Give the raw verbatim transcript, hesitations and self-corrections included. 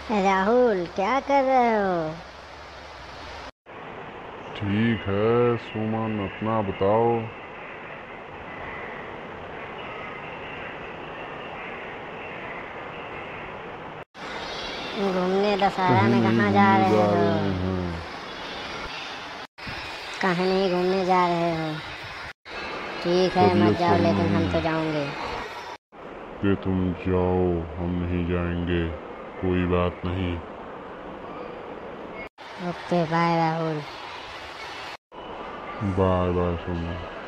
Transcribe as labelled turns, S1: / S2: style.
S1: राहुल, क्या कर रहे हो?
S2: ठीक है सुमन, अपना बताओ।
S1: घूमने दशहरा
S2: कहीं
S1: में
S2: नहीं
S1: कहाँ जा
S2: घूमने
S1: रहे
S2: जा
S1: हो?
S2: रहे हैं।
S1: कहीं नहीं घूमने जा रहे हो? ठीक है,
S2: तबीयत
S1: मत जाओ,
S2: सही
S1: लेकिन हम
S2: नहीं
S1: तो
S2: है
S1: जाऊंगे।
S2: कि तुम जाओ, हम नहीं जाएंगे। कोई बात नहीं।
S1: Okay, bye Rahul.
S2: Bye bye सुमन।